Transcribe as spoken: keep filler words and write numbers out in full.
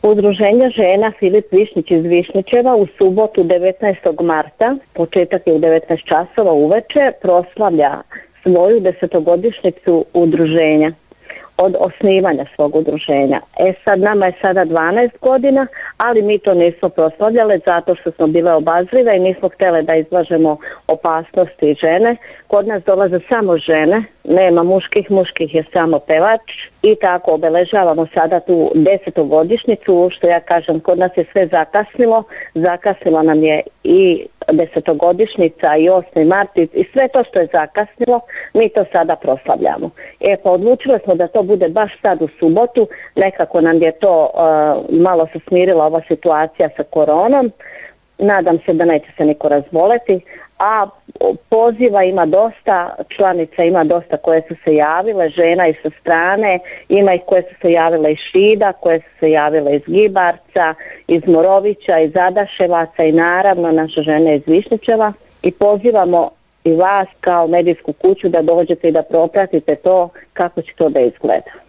Udruženje žena Filip Višnjić iz Višnjićeva u subotu devetnaestog marta, početak je u devetnaest časova uveče, proslavlja svoju desetogodišnjicu udruženja, od osnivanja svog udruženja. E sad, nama je sada dvanaest godina, ali mi to nismo proslavljale zato što smo bile obazrive i nismo htjele da izlažemo opasnosti žene. Kod nas dolaze samo žene, nema muških, muških je samo pevač i tako obeležavamo sada tu desetogodišnjicu, što ja kažem, kod nas je sve zakasnilo, zakasnila nam je i desetogodišnjica i osmi mart i sve to što je zakasnilo, mi to sada proslavljamo. E pa odlučili smo da to bude baš sad u subotu, nekako nam je to uh, malo se smirila ova situacija sa koronom, nadam se da neće se niko razboleti, a poziva ima dosta, članica ima dosta koje su se javile, žena i sa strane, ima ih koje su se javile iz Šida, koje su se javile iz Gibarca, iz Morovića, iz Adaševaca i naravno naše žene iz Višnjićeva i pozivamo i vas kao medijsku kuću da dođete i da propratite to kako će to da izgleda.